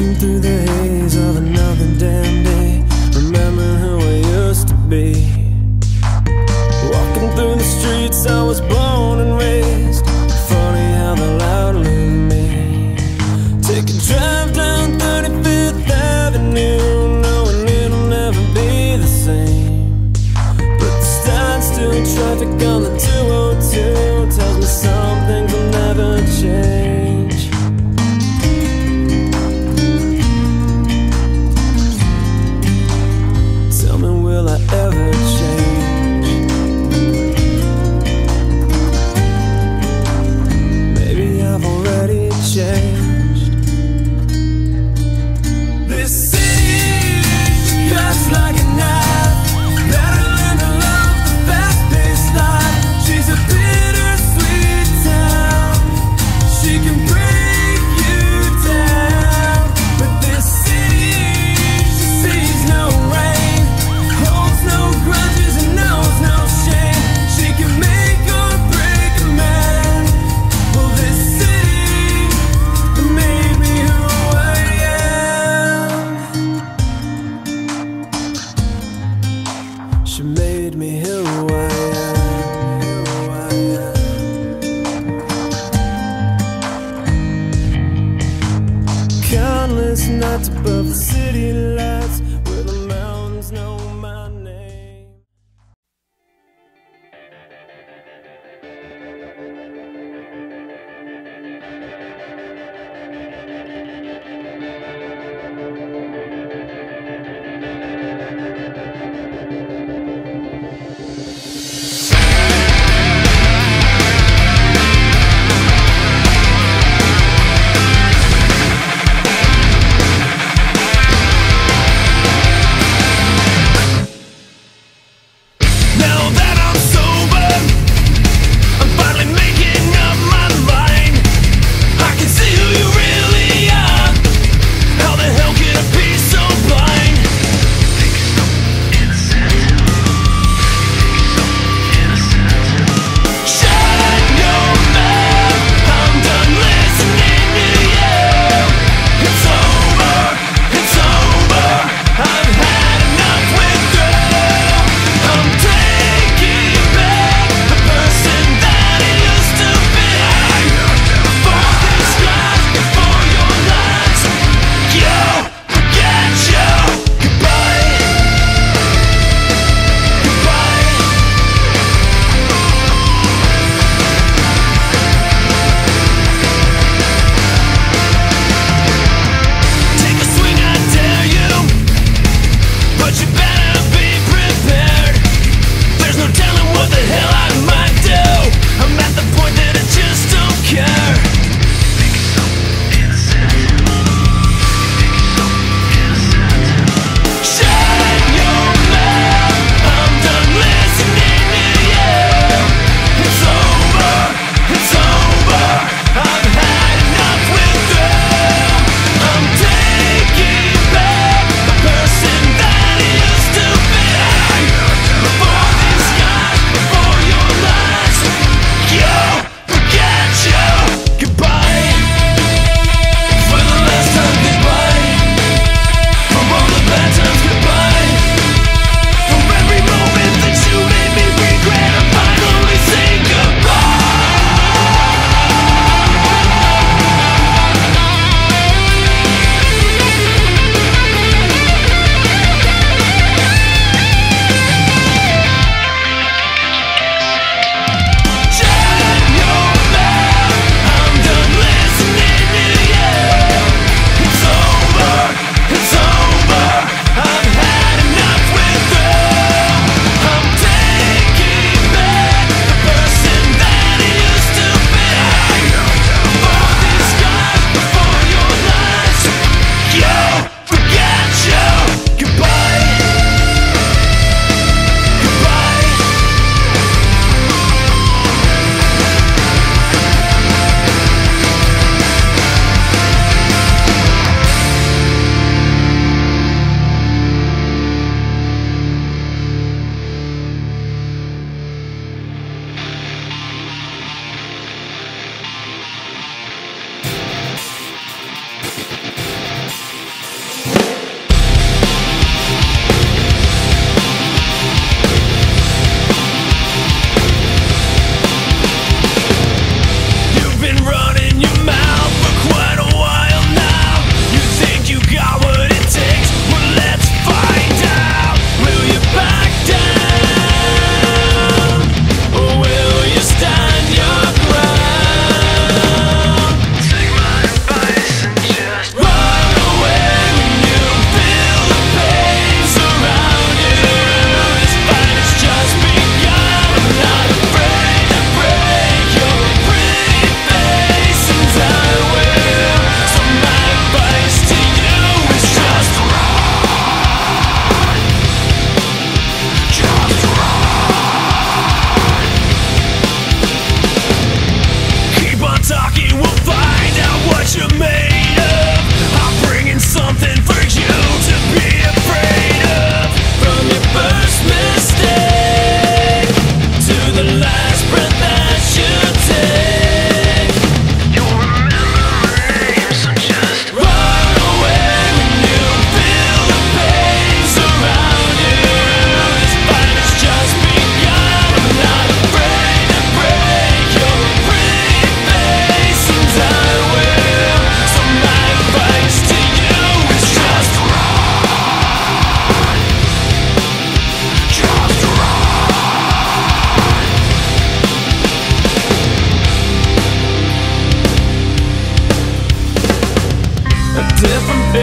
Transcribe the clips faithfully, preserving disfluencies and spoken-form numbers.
Walking through the haze of another damn day, remembering who I used to be. Walking through the streets I was born and raised, funny how the loud leave me. Take a drive down thirty-fifth Avenue, knowing it'll never be the same. But the standstill traffic on the two oh two tells me some things will never change. Tell me, will I ever change? Maybe I've already changed. This city cuts like a knife. Better learn to love the fast-paced life. She's a bittersweet town. She can break you down. But this city, she sees no rain, holds no grudges and knows no shame. She can make or break a man. Well, this city made me who I am. She made me who I am. Who I am. Countless nights above the city lights, where the mountains know my name.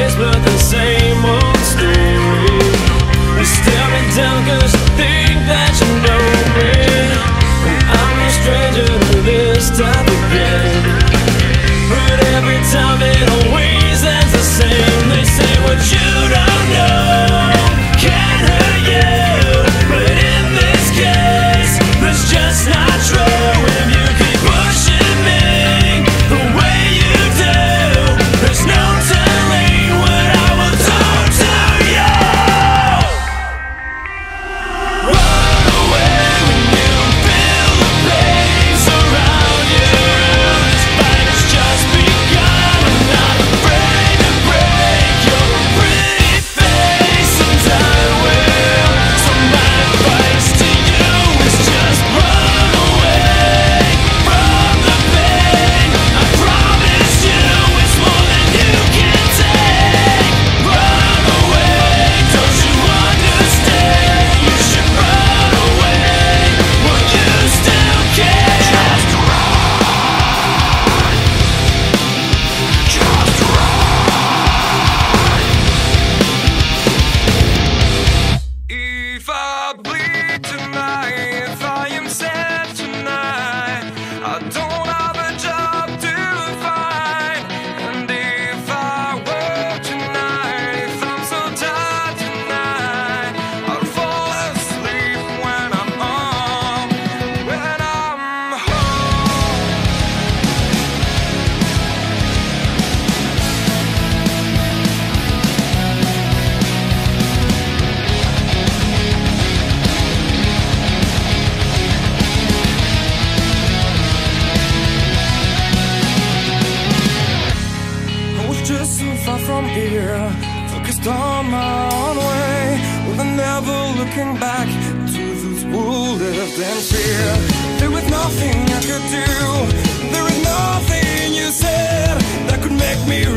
face, but the same old story. You stare me down cause you think that you know me, and I'm a stranger to this type of game. But every time it always ends the same. They say what you don't know can hurt you, but in this case, that's just not true. If you keep pushing me the way you do, there's no telling what I will do to you. Run away when you feel the pain surround you. This fight has just begun. I'm not afraid to break your pretty face, and I will. So my advice to you is just run away from the pain. I promise you it's more than you can take. Run away, don't you understand? You should run away while you still can. Just run. Just run. If I bleed tonight, if I am sad tonight, I don't have a job to find. And if I work tonight, if I'm so tired tonight, I'll fall asleep when I'm home, when I'm home. I was just so far from here, focused on my own way, with never looking back to those who lived in fear. There was nothing I could do, there was nothing you said that could make me